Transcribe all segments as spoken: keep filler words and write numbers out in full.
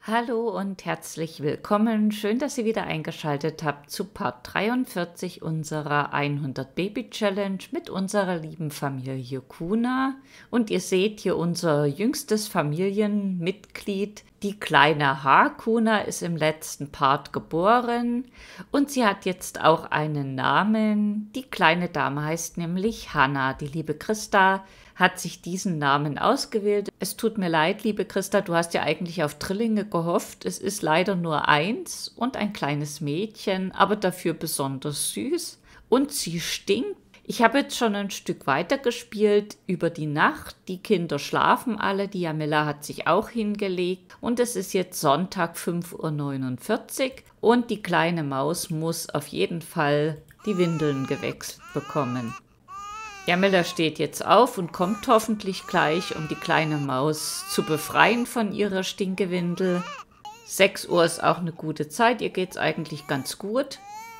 Hallo und herzlich willkommen. Schön, dass ihr wieder eingeschaltet habt zu Part dreiundvierzig unserer hundert Baby Challenge mit unserer lieben Familie Kuna. Und ihr seht hier unser jüngstes Familienmitglied. Die kleine Hakuna ist im letzten Part geboren und sie hat jetzt auch einen Namen. Die kleine Dame heißt nämlich Hannah. Die liebe Christa hat sich diesen Namen ausgewählt. Es tut mir leid, liebe Christa, du hast ja eigentlich auf Drillinge gehofft. Es ist leider nur eins und ein kleines Mädchen, aber dafür besonders süß. Und sie stinkt. Ich habe jetzt schon ein Stück weiter gespielt über die Nacht. Die Kinder schlafen alle, die Jamila hat sich auch hingelegt. Und es ist jetzt Sonntag fünf Uhr neunundvierzig und die kleine Maus muss auf jeden Fall die Windeln gewechselt bekommen. Jamila steht jetzt auf und kommt hoffentlich gleich, um die kleine Maus zu befreien von ihrer Stinkewindel. sechs Uhr ist auch eine gute Zeit, ihr geht's eigentlich ganz gut.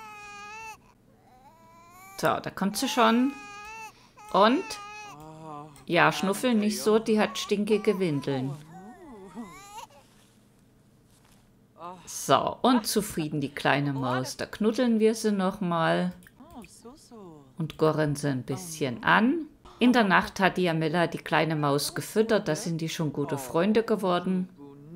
So, da kommt sie schon. Und? Ja, schnuffel nicht so, die hat stinkige Windeln. So, und zufrieden die kleine Maus. Da knuddeln wir sie nochmal und gorren sie ein bisschen an. In der Nacht hat die Jamila die kleine Maus gefüttert, da sind die schon gute Freunde geworden.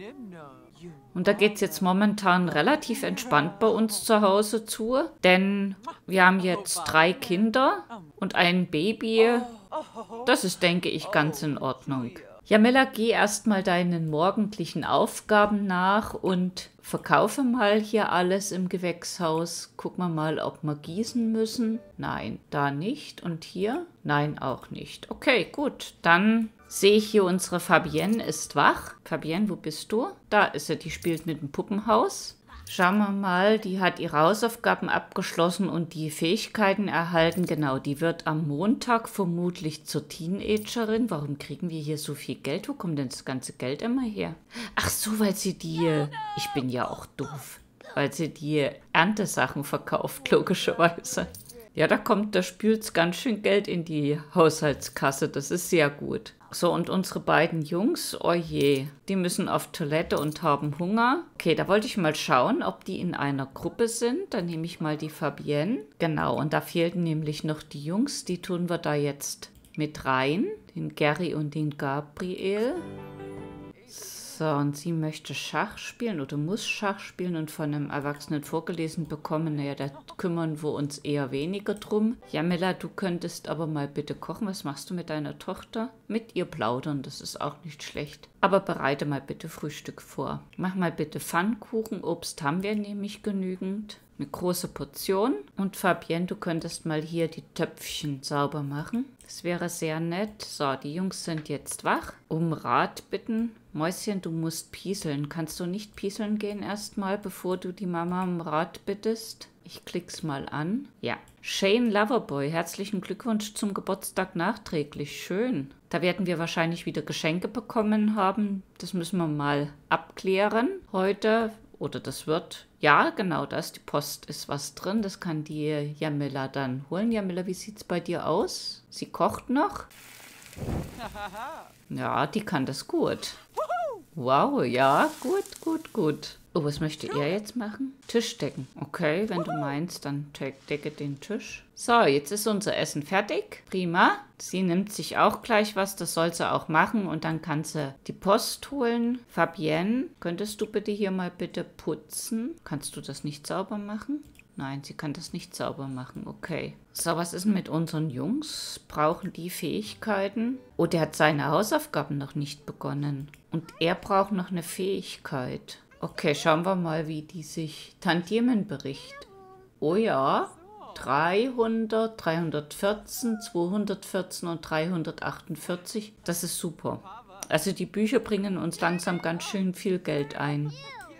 Und da geht es jetzt momentan relativ entspannt bei uns zu Hause zu, denn wir haben jetzt drei Kinder und ein Baby. Das ist, denke ich, ganz in Ordnung. Jamila, geh erstmal deinen morgendlichen Aufgaben nach und verkaufe mal hier alles im Gewächshaus. Gucken wir mal, ob wir gießen müssen. Nein, da nicht. Und hier? Nein, auch nicht. Okay, gut. Dann sehe ich hier, unsere Fabienne ist wach. Fabienne, wo bist du? Da ist sie, die spielt mit dem Puppenhaus. Schauen wir mal, die hat ihre Hausaufgaben abgeschlossen und die Fähigkeiten erhalten. Genau, die wird am Montag vermutlich zur Teenagerin. Warum kriegen wir hier so viel Geld? Wo kommt denn das ganze Geld immer her? Ach so, weil sie die... Ich bin ja auch doof. Weil sie die Erntesachen verkauft, logischerweise. Ja, da kommt, da spült's ganz schön Geld in die Haushaltskasse. Das ist sehr gut. So, und unsere beiden Jungs, oh je, die müssen auf Toilette und haben Hunger. Okay, da wollte ich mal schauen, ob die in einer Gruppe sind. Dann nehme ich mal die Fabienne. Genau, und da fehlten nämlich noch die Jungs. Die tun wir da jetzt mit rein. Den Gary und den Gabriel. So, und sie möchte Schach spielen oder muss Schach spielen und von einem Erwachsenen vorgelesen bekommen. Naja, da kümmern wir uns eher weniger drum. Jamila, du könntest aber mal bitte kochen. Was machst du mit deiner Tochter? Mit ihr plaudern, das ist auch nicht schlecht. Aber bereite mal bitte Frühstück vor. Mach mal bitte Pfannkuchen. Obst haben wir nämlich genügend. Eine große Portion. Und Fabienne, du könntest mal hier die Töpfchen sauber machen. Das wäre sehr nett. So, die Jungs sind jetzt wach. Um Rat bitten. Mäuschen, du musst pieseln. Kannst du nicht pieseln gehen erstmal, bevor du die Mama um Rat bittest? Ich klick's mal an. Ja. Shane Loverboy, herzlichen Glückwunsch zum Geburtstag nachträglich. Schön. Da werden wir wahrscheinlich wieder Geschenke bekommen haben. Das müssen wir mal abklären heute. Oder das wird... Ja, genau, da ist die Post, ist was drin. Das kann die Jamila dann holen. Jamila, wie sieht's bei dir aus? Sie kocht noch? Ja, die kann das gut. Wow, ja, gut, gut, gut. Oh, was möchte er jetzt machen? Tisch decken. Okay, wenn du meinst, dann decke den Tisch. So, jetzt ist unser Essen fertig. Prima. Sie nimmt sich auch gleich was, das soll sie auch machen. Und dann kann sie die Post holen. Fabienne, könntest du bitte hier mal bitte putzen? Kannst du das nicht sauber machen? Nein, sie kann das nicht sauber machen. Okay. So, was ist denn mit unseren Jungs? Brauchen die Fähigkeiten? Oh, der hat seine Hausaufgaben noch nicht begonnen. Und er braucht noch eine Fähigkeit. Okay, schauen wir mal, wie die sich... Tantiemenbericht. Oh ja, dreihundert, dreihundertvierzehn, zweihundertvierzehn und dreihundertachtundvierzig. Das ist super. Also die Bücher bringen uns langsam ganz schön viel Geld ein.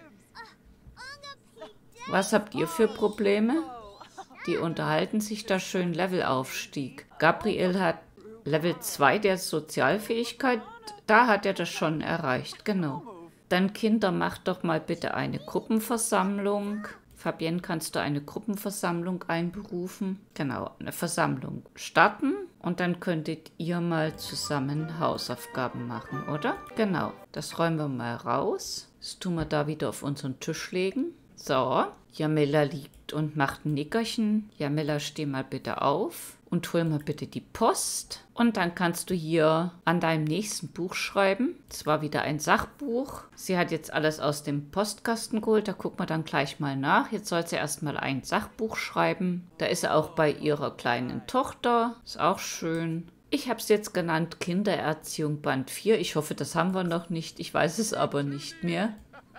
Was habt ihr für Probleme? Die unterhalten sich da schön. Levelaufstieg. Gabriel hat Level zwei der Sozialfähigkeit. Da hat er das schon erreicht, genau. Dann Kinder, macht doch mal bitte eine Gruppenversammlung. Fabienne, kannst du eine Gruppenversammlung einberufen? Genau, eine Versammlung starten. Und dann könntet ihr mal zusammen Hausaufgaben machen, oder? Genau, das räumen wir mal raus. Das tun wir da wieder auf unseren Tisch legen. So, Jamila liegt und macht ein Nickerchen. Jamila, steh mal bitte auf und hol mal bitte die Post. Und dann kannst du hier an deinem nächsten Buch schreiben. Das war wieder ein Sachbuch. Sie hat jetzt alles aus dem Postkasten geholt. Da gucken wir dann gleich mal nach. Jetzt soll sie erstmal ein Sachbuch schreiben. Da ist sie auch bei ihrer kleinen Tochter. Ist auch schön. Ich habe es jetzt genannt Kindererziehung Band vier. Ich hoffe, das haben wir noch nicht. Ich weiß es aber nicht mehr.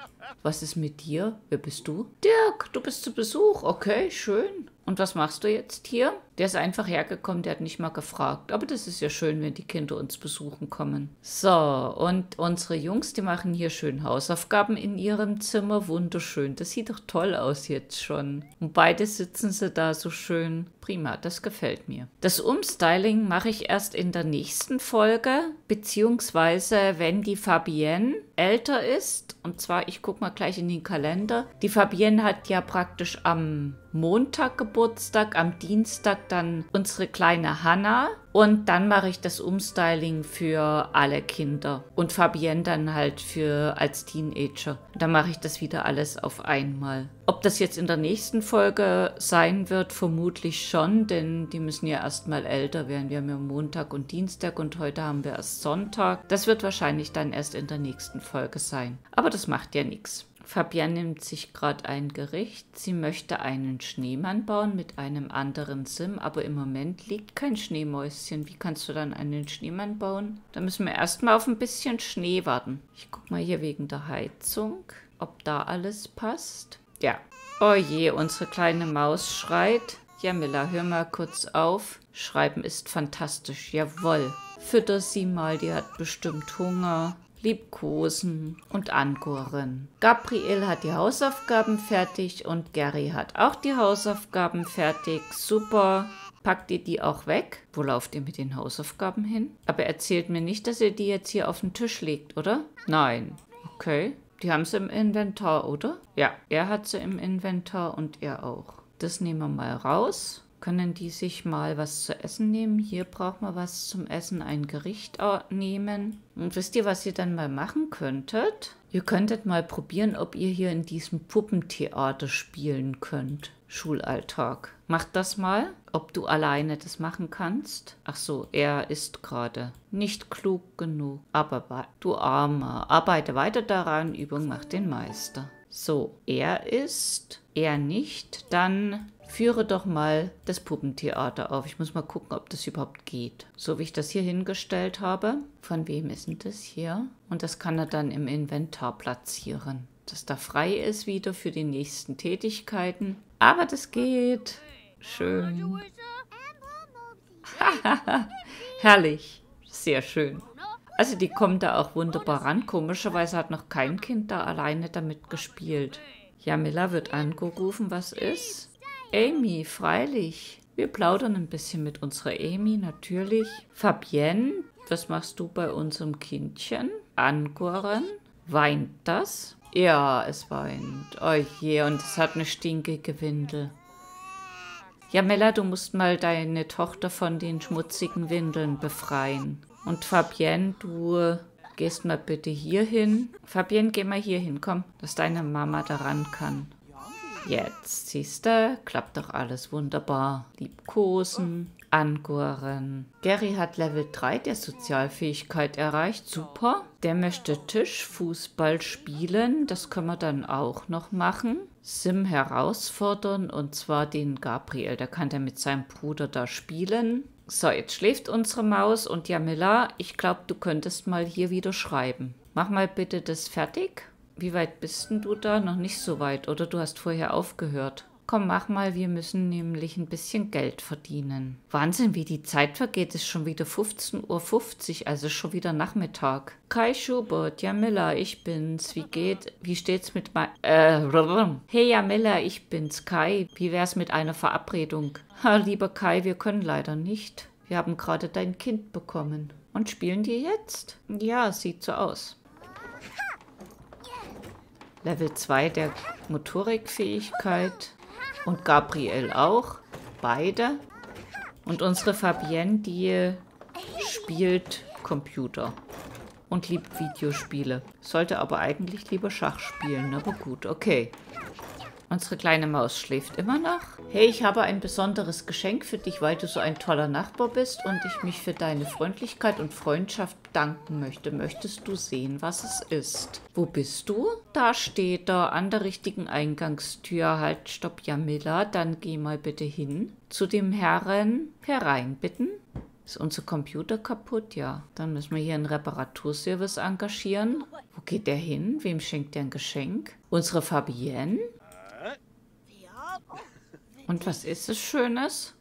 Was ist mit dir? Wer bist du? Dirk, du bist zu Besuch. Okay, schön. Und was machst du jetzt hier? Der ist einfach hergekommen, der hat nicht mal gefragt. Aber das ist ja schön, wenn die Kinder uns besuchen kommen. So, und unsere Jungs, die machen hier schön Hausaufgaben in ihrem Zimmer. Wunderschön. Das sieht doch toll aus jetzt schon. Und beide sitzen sie da so schön. Prima, das gefällt mir. Das Umstyling mache ich erst in der nächsten Folge, beziehungsweise wenn die Fabienne älter ist. Und zwar, ich gucke mal gleich in den Kalender. Die Fabienne hat ja praktisch am Montag Geburtstag, am Dienstag dann unsere kleine Hannah und dann mache ich das Umstyling für alle Kinder und Fabienne dann halt für als Teenager. Dann mache ich das wieder alles auf einmal. Ob das jetzt in der nächsten Folge sein wird, vermutlich schon, denn die müssen ja erstmal älter werden. Wir haben ja Montag und Dienstag und heute haben wir erst Sonntag. Das wird wahrscheinlich dann erst in der nächsten Folge sein. Aber das macht ja nichts. Fabienne nimmt sich gerade ein Gericht. Sie möchte einen Schneemann bauen mit einem anderen Sim, aber im Moment liegt kein Schneemäuschen. Wie kannst du dann einen Schneemann bauen? Da müssen wir erstmal auf ein bisschen Schnee warten. Ich gucke mal hier wegen der Heizung, ob da alles passt. Ja. Oh je, unsere kleine Maus schreit. Jamila, hör mal kurz auf. Schreiben ist fantastisch, jawohl. Fütter sie mal, die hat bestimmt Hunger. Liebkosen und Angoren. Gabriel hat die Hausaufgaben fertig und Gary hat auch die Hausaufgaben fertig. Super. Packt ihr die auch weg? Wo lauft ihr mit den Hausaufgaben hin? Aber erzählt mir nicht, dass ihr die jetzt hier auf den Tisch legt, oder? Nein. Okay. Die haben sie im Inventar, oder? Ja, er hat sie im Inventar und er auch. Das nehmen wir mal raus. Können die sich mal was zu essen nehmen? Hier braucht man was zum Essen, ein Gericht nehmen. Und wisst ihr, was ihr dann mal machen könntet? Ihr könntet mal probieren, ob ihr hier in diesem Puppentheater spielen könnt. Schulalltag. Macht das mal, ob du alleine das machen kannst. Ach so, er ist gerade nicht klug genug. Aber du Armer, arbeite weiter daran, Übung macht den Meister. So, er ist, er nicht, dann führe doch mal das Puppentheater auf. Ich muss mal gucken, ob das überhaupt geht. So wie ich das hier hingestellt habe. Von wem ist denn das hier? Und das kann er dann im Inventar platzieren. Dass da frei ist wieder für die nächsten Tätigkeiten. Aber das geht. Schön. Herrlich. Sehr schön. Also die kommen da auch wunderbar ran. Komischerweise hat noch kein Kind da alleine damit gespielt. Jamila wird angerufen. Was ist? Amy, freilich. Wir plaudern ein bisschen mit unserer Amy, natürlich. Fabienne, was machst du bei unserem Kindchen? Angoren, weint das? Ja, es weint. Oh je, und es hat eine stinkige Windel. Jamila, du musst mal deine Tochter von den schmutzigen Windeln befreien. Und Fabienne, du gehst mal bitte hier hin. Fabienne, geh mal hier hin, komm, dass deine Mama daran kann. Jetzt, siehst du, klappt doch alles wunderbar. Liebkosen, Angoren. Gary hat Level drei der Sozialfähigkeit erreicht. Super. Der möchte Tischfußball spielen. Das können wir dann auch noch machen. Sim herausfordern und zwar den Gabriel. Der kann dann mit seinem Bruder da spielen. So, jetzt schläft unsere Maus und Jamila, ich glaube, du könntest mal hier wieder schreiben. Mach mal bitte das fertig. Wie weit bist denn du da? Noch nicht so weit, oder? Du hast vorher aufgehört. Komm, mach mal, wir müssen nämlich ein bisschen Geld verdienen. Wahnsinn, wie die Zeit vergeht, ist schon wieder fünfzehn Uhr fünfzig, also schon wieder Nachmittag. Kai Schubert, Jamila, ich bin's. Wie geht, wie steht's mit mein... Äh, hey Jamila, ich bin's, Kai. Wie wär's mit einer Verabredung? Ha, lieber Kai, wir können leider nicht. Wir haben gerade dein Kind bekommen. Und spielen die jetzt? Ja, sieht so aus. Level zwei der Motorikfähigkeit und Gabriel auch, beide. Und unsere Fabienne, die spielt Computer. und liebt Videospiele. Sollte aber eigentlich lieber Schach spielen, aber gut, okay. Unsere kleine Maus schläft immer noch. Hey, ich habe ein besonderes Geschenk für dich, weil du so ein toller Nachbar bist und ich mich für deine Freundlichkeit und Freundschaft bedanken möchte. Möchtest du sehen, was es ist? Wo bist du? Da steht er an der richtigen Eingangstür. Halt, stopp, Jamila, dann geh mal bitte hin. Zu dem Herren herein, bitten. Ist unser Computer kaputt? Ja. Dann müssen wir hier einen Reparaturservice engagieren. Wo geht der hin? Wem schenkt der ein Geschenk? Unsere Fabienne? Und was ist es Schönes?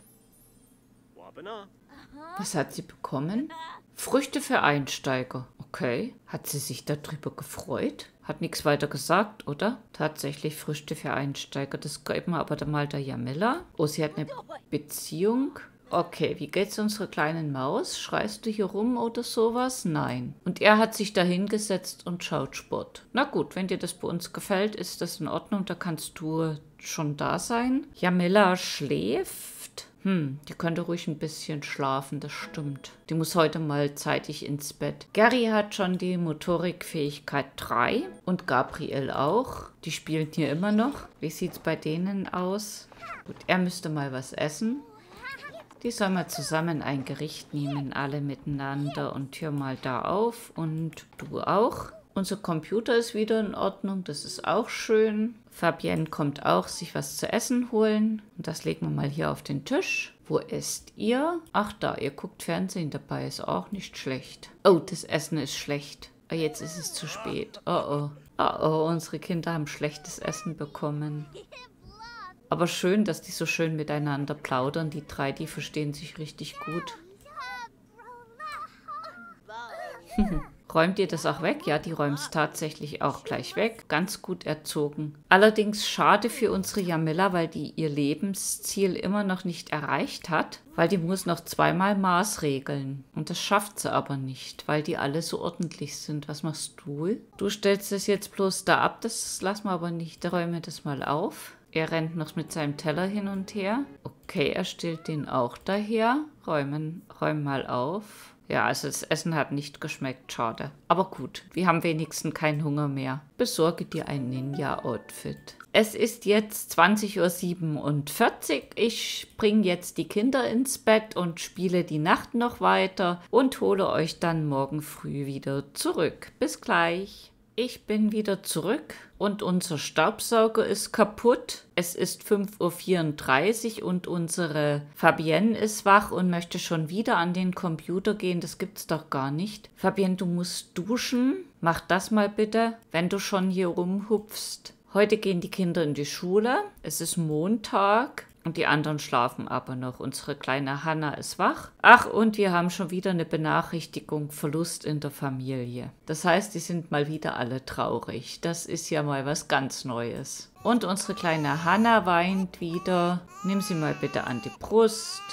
Was hat sie bekommen? Früchte für Einsteiger. Okay. Hat sie sich darüber gefreut? Hat nichts weiter gesagt, oder? Tatsächlich Früchte für Einsteiger. Das geben wir aber dann mal der Jamila. Oh, sie hat eine Beziehung. Okay, wie geht's unserer kleinen Maus? Schreist du hier rum oder sowas? Nein. Und er hat sich da hingesetzt und schaut Sport. Na gut, wenn dir das bei uns gefällt, ist das in Ordnung. Da kannst du schon da sein. Jamila schläft. Hm, die könnte ruhig ein bisschen schlafen, das stimmt. Die muss heute mal zeitig ins Bett. Gary hat schon die Motorikfähigkeit drei und Gabriel auch. Die spielen hier immer noch. Wie sieht's bei denen aus? Gut, er müsste mal was essen. Die sollen wir zusammen ein Gericht nehmen, alle miteinander. Und hör mal da auf und du auch. Unser Computer ist wieder in Ordnung, das ist auch schön. Fabienne kommt auch sich was zu essen holen. Und das legen wir mal hier auf den Tisch. Wo esst ihr? Ach da, ihr guckt Fernsehen dabei, ist auch nicht schlecht. Oh, das Essen ist schlecht. Oh, jetzt ist es zu spät. Oh oh. Oh oh, unsere Kinder haben schlechtes Essen bekommen. Aber schön, dass die so schön miteinander plaudern. Die drei, die verstehen sich richtig gut. Räumt ihr das auch weg? Ja, die räumt es tatsächlich auch gleich weg. Ganz gut erzogen. Allerdings schade für unsere Jamila, weil die ihr Lebensziel immer noch nicht erreicht hat. Weil die muss noch zweimal Maßregeln. Und das schafft sie aber nicht, weil die alle so ordentlich sind. Was machst du? Du stellst es jetzt bloß da ab. Das lassen wir aber nicht. Da räumen wir das mal auf. Er rennt noch mit seinem Teller hin und her. Okay, er stellt den auch daher. Räumen, räum mal auf. Ja, also das Essen hat nicht geschmeckt, schade. Aber gut, wir haben wenigstens keinen Hunger mehr. Besorge dir ein Ninja-Outfit. Es ist jetzt zwanzig Uhr siebenundvierzig. Ich bringe jetzt die Kinder ins Bett und spiele die Nacht noch weiter und hole euch dann morgen früh wieder zurück. Bis gleich. Ich bin wieder zurück und unser Staubsauger ist kaputt. Es ist fünf Uhr vierunddreißig und unsere Fabienne ist wach und möchte schon wieder an den Computer gehen. Das gibt's doch gar nicht. Fabienne, du musst duschen. Mach das mal bitte, wenn du schon hier rumhupfst. Heute gehen die Kinder in die Schule. Es ist Montag. Und die anderen schlafen aber noch. Unsere kleine Hanna ist wach. Ach, und wir haben schon wieder eine Benachrichtigung, Verlust in der Familie. Das heißt, die sind mal wieder alle traurig. Das ist ja mal was ganz Neues. Und unsere kleine Hanna weint wieder. Nimm sie mal bitte an die Brust.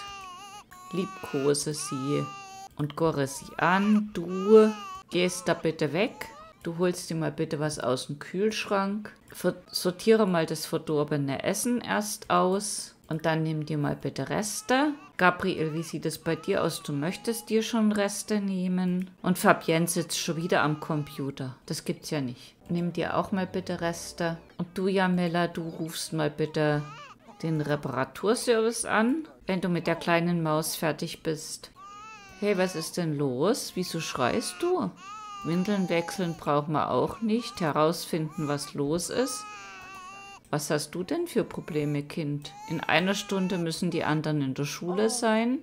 Liebkose sie und gorre sie an. Du gehst da bitte weg. Du holst dir mal bitte was aus dem Kühlschrank. Sortiere mal das verdorbene Essen erst aus. Und dann nimm dir mal bitte Reste. Gabriel, wie sieht es bei dir aus? Du möchtest dir schon Reste nehmen. Und Fabienne sitzt schon wieder am Computer. Das gibt's ja nicht. Nimm dir auch mal bitte Reste. Und du, Jamila, du rufst mal bitte den Reparaturservice an, wenn du mit der kleinen Maus fertig bist. Hey, was ist denn los? Wieso schreist du? Windeln wechseln brauchen wir auch nicht. Herausfinden, was los ist. Was hast du denn für Probleme, Kind? In einer Stunde müssen die anderen in der Schule sein.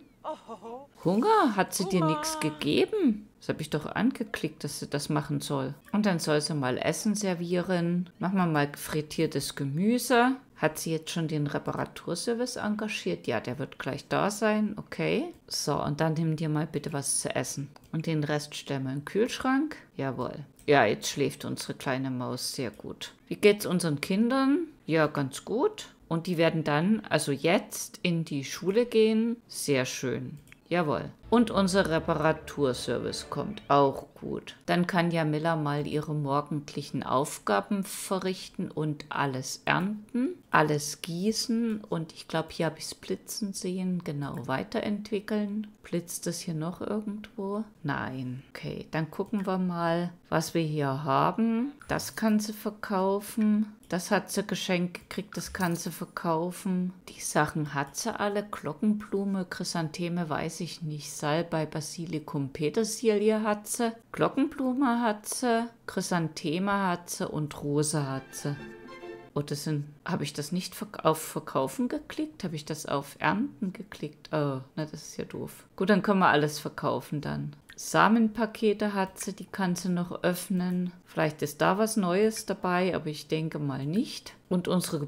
Hunger? Hat sie dir nichts gegeben? Das habe ich doch angeklickt, dass sie das machen soll. Und dann soll sie mal Essen servieren. Machen wir mal frittiertes Gemüse. Hat sie jetzt schon den Reparaturservice engagiert? Ja, der wird gleich da sein. Okay. So, und dann nimm dir mal bitte was zu essen. Und den Rest stellen wir in den Kühlschrank. Jawohl. Ja, jetzt schläft unsere kleine Maus sehr gut. Wie geht's unseren Kindern? Ja, ganz gut. Und die werden dann, also jetzt, in die Schule gehen. Sehr schön. Jawohl. Und unser Reparaturservice kommt auch gut. Dann kann Jamila mal ihre morgendlichen Aufgaben verrichten und alles ernten, alles gießen und ich glaube, hier habe ich es blitzen sehen, genau weiterentwickeln. Blitzt es hier noch irgendwo? Nein. Okay, dann gucken wir mal, was wir hier haben. Das kann sie verkaufen. Das hat sie geschenkt gekriegt, das kann sie verkaufen. Die Sachen hat sie alle. Glockenblume, Chrysantheme weiß ich nicht. Salbei, Basilikum, Petersilie hat sie. Glockenblume hat sie. Chrysantheme hat sie und Rose hat sie. Oh, das sind, habe ich das nicht auf Verkaufen geklickt? Habe ich das auf Ernten geklickt? Oh, na, das ist ja doof. Gut, dann können wir alles verkaufen dann. Samenpakete hat sie, die kann sie noch öffnen. Vielleicht ist da was Neues dabei, aber ich denke mal nicht. Und unsere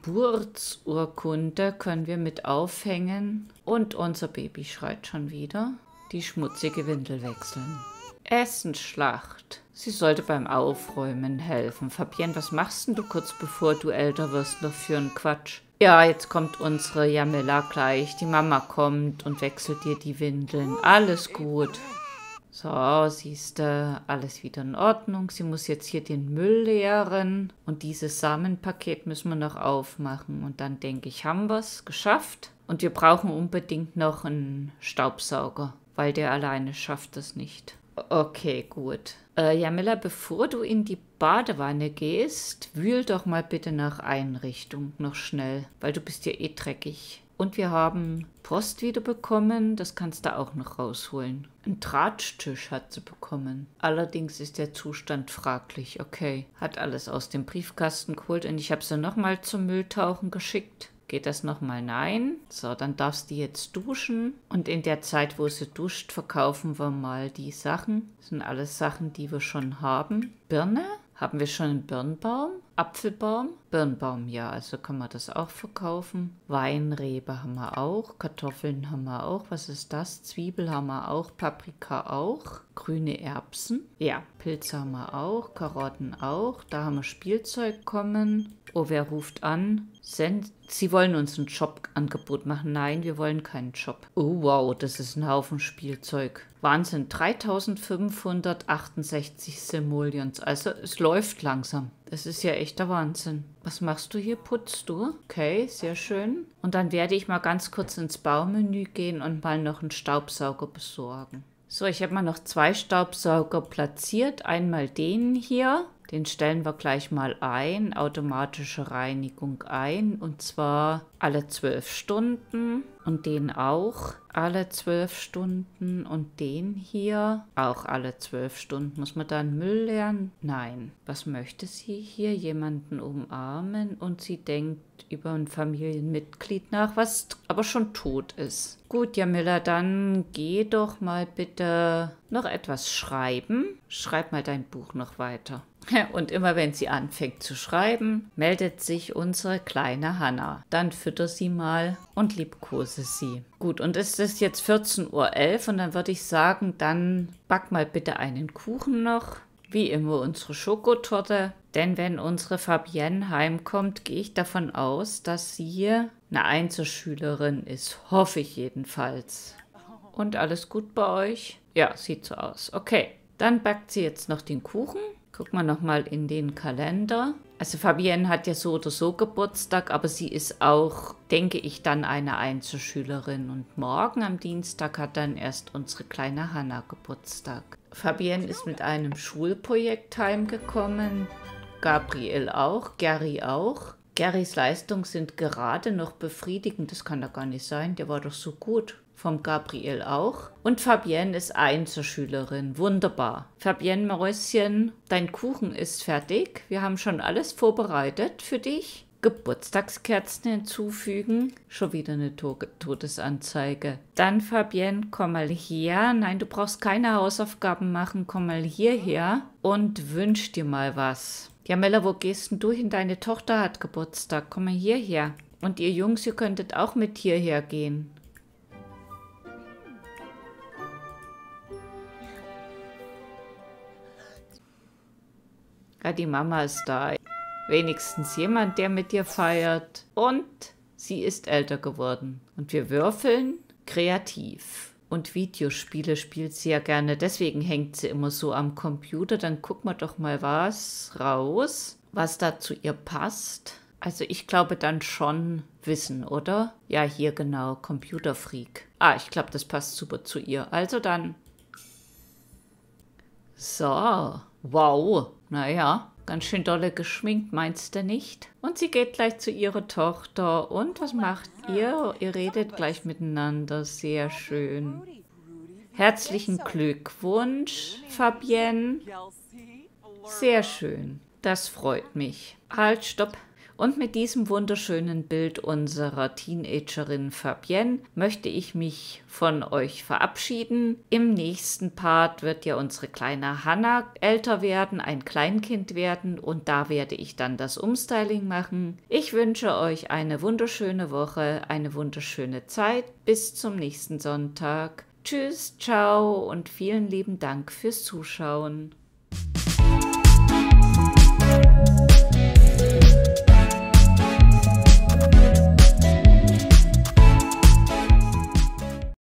Geburtsurkunde können wir mit aufhängen. Und unser Baby schreit schon wieder. Die schmutzige Windel wechseln. Essensschlacht. Sie sollte beim Aufräumen helfen. Fabienne, was machst denn du kurz bevor du älter wirst noch für einen Quatsch? Ja, jetzt kommt unsere Jamila gleich. Die Mama kommt und wechselt dir die Windeln. Alles gut. So, siehst du, alles wieder in Ordnung. Sie muss jetzt hier den Müll leeren. Und dieses Samenpaket müssen wir noch aufmachen. Und dann denke ich, haben wir es geschafft. Und wir brauchen unbedingt noch einen Staubsauger, weil der alleine schafft es nicht. Okay, gut. Äh, Jamila, bevor du in die Badewanne gehst, wühl doch mal bitte nach Einrichtung noch schnell, weil du bist ja eh dreckig. Und wir haben Post wieder bekommen, das kannst du auch noch rausholen. Ein Drahtstisch hat sie bekommen. Allerdings ist der Zustand fraglich. Okay, hat alles aus dem Briefkasten geholt und ich habe sie nochmal zum Mülltauchen geschickt. Geht das nochmal? Nein. So, dann darfst du jetzt duschen. Und in der Zeit, wo sie duscht, verkaufen wir mal die Sachen. Das sind alles Sachen, die wir schon haben. Birne? Haben wir schon einen Birnbaum? Apfelbaum? Birnbaum, ja, also kann man das auch verkaufen. Weinrebe haben wir auch. Kartoffeln haben wir auch. Was ist das? Zwiebel haben wir auch. Paprika auch. Grüne Erbsen. Ja, Pilze haben wir auch. Karotten auch. Da haben wir Spielzeug kommen. Oh, wer ruft an? Send Sie wollen uns ein Jobangebot machen. Nein, wir wollen keinen Job. Oh, wow, das ist ein Haufen Spielzeug. Wahnsinn, dreitausendfünfhundertachtundsechzig Simoleons. Also es läuft langsam. Das ist ja echter Wahnsinn. Was machst du hier? Putzt du? Okay, sehr schön. Und dann werde ich mal ganz kurz ins Baumenü gehen und mal noch einen Staubsauger besorgen. So, ich habe mal noch zwei Staubsauger platziert. Einmal den hier. Den stellen wir gleich mal ein, automatische Reinigung ein, und zwar alle zwölf Stunden und den auch alle zwölf Stunden und den hier auch alle zwölf Stunden. Muss man dann Müll leeren? Nein. Was möchte sie hier? Jemanden umarmen und sie denkt über ein Familienmitglied nach, was aber schon tot ist. Gut, Jamila, dann geh doch mal bitte noch etwas schreiben. Schreib mal dein Buch noch weiter. Und immer wenn sie anfängt zu schreiben, meldet sich unsere kleine Hanna. Dann fütter sie mal und liebkose sie. Gut, und es ist jetzt vierzehn Uhr elf und dann würde ich sagen, dann back mal bitte einen Kuchen noch. Wie immer unsere Schokotorte. Denn wenn unsere Fabienne heimkommt, gehe ich davon aus, dass sie eine Einzelschülerin ist. Hoffe ich jedenfalls. Und alles gut bei euch? Ja, sieht so aus. Okay, dann backt sie jetzt noch den Kuchen. Guck mal nochmal in den Kalender. Also Fabienne hat ja so oder so Geburtstag, aber sie ist auch, denke ich, dann eine Einzelschülerin. Und morgen am Dienstag hat dann erst unsere kleine Hanna Geburtstag. Fabienne ist mit einem Schulprojekt heimgekommen. Gabriel auch, Gary auch. Garys Leistungen sind gerade noch befriedigend. Das kann doch gar nicht sein, der war doch so gut. Vom Gabriel auch. Und Fabienne ist Einzelschülerin. Wunderbar. Fabienne Mäuschen, dein Kuchen ist fertig. Wir haben schon alles vorbereitet für dich. Geburtstagskerzen hinzufügen. Schon wieder eine to- Todesanzeige. Dann Fabienne, komm mal her. Nein, du brauchst keine Hausaufgaben machen. Komm mal hierher und wünsch dir mal was. Jamila, wo gehst denn du hin? Deine Tochter hat Geburtstag. Komm mal hierher. Und ihr Jungs, ihr könntet auch mit hierher gehen. Ja, die Mama ist da. Wenigstens jemand, der mit dir feiert. Und sie ist älter geworden. Und wir würfeln kreativ. Und Videospiele spielt sie ja gerne, deswegen hängt sie immer so am Computer. Dann gucken wir doch mal was raus, was da zu ihr passt. Also ich glaube dann schon Wissen, oder? Ja, hier genau, Computerfreak. Ah, ich glaube, das passt super zu ihr. Also dann. So, wow, naja, ganz schön dolle geschminkt, meinst du nicht? Und sie geht gleich zu ihrer Tochter. Und was macht ihr? Ihr redet gleich miteinander, sehr schön. Herzlichen Glückwunsch, Fabienne. Sehr schön, das freut mich. Halt, stopp. Und mit diesem wunderschönen Bild unserer Teenagerin Fabienne möchte ich mich von euch verabschieden. Im nächsten Part wird ja unsere kleine Hannah älter werden, ein Kleinkind werden und da werde ich dann das Umstyling machen. Ich wünsche euch eine wunderschöne Woche, eine wunderschöne Zeit. Bis zum nächsten Sonntag. Tschüss, ciao und vielen lieben Dank fürs Zuschauen.